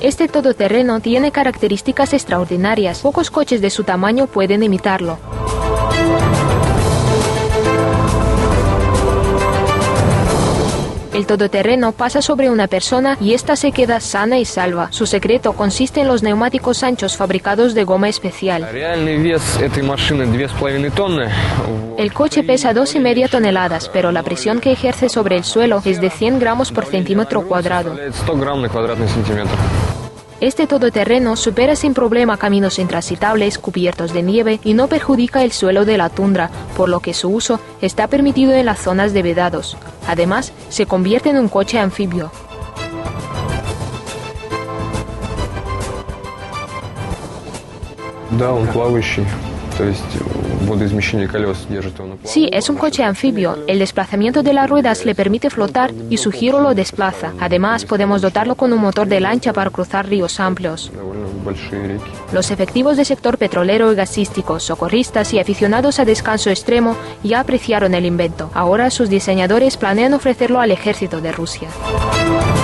Este todoterreno tiene características extraordinarias. Pocos coches de su tamaño pueden imitarlo. El todoterreno pasa sobre una persona y ésta se queda sana y salva. Su secreto consiste en los neumáticos anchos fabricados de goma especial. El coche pesa 2,5 toneladas, pero la presión que ejerce sobre el suelo es de 100 gramos por centímetro cuadrado. Este todoterreno supera sin problema caminos intransitables cubiertos de nieve y no perjudica el suelo de la tundra, por lo que su uso está permitido en las zonas de vedados. Además, se convierte en un coche anfibio. Sí, es un coche anfibio. El desplazamiento de las ruedas le permite flotar y su giro lo desplaza. Además, podemos dotarlo con un motor de lancha para cruzar ríos amplios. Los efectivos del sector petrolero y gasístico, socorristas y aficionados a descanso extremo ya apreciaron el invento. Ahora sus diseñadores planean ofrecerlo al ejército de Rusia.